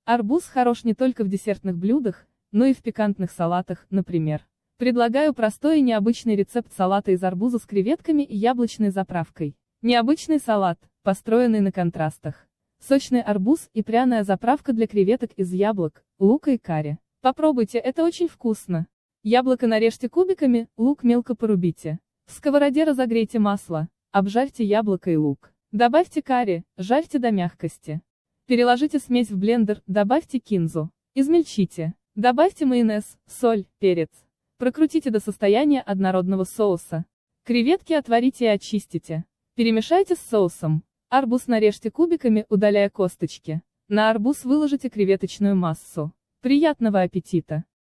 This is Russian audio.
Арбуз хорош не только в десертных блюдах, но и в пикантных салатах, например. Предлагаю простой и необычный рецепт салата из арбуза с креветками и яблочной заправкой. Необычный салат, построенный на контрастах. Сочный арбуз и пряная заправка для креветок из яблок, лука и карри. Попробуйте, это очень вкусно. Яблоко нарежьте кубиками, лук мелко порубите. В сковороде разогрейте масло, обжарьте яблоко и лук. Добавьте карри, жарьте до мягкости. Переложите смесь в блендер, добавьте кинзу. Измельчите. Добавьте майонез, соль, перец. Прокрутите до состояния однородного соуса. Креветки отварите и очистите. Перемешайте с соусом. Арбуз нарежьте кубиками, удаляя косточки. На арбуз выложите креветочную массу. Приятного аппетита!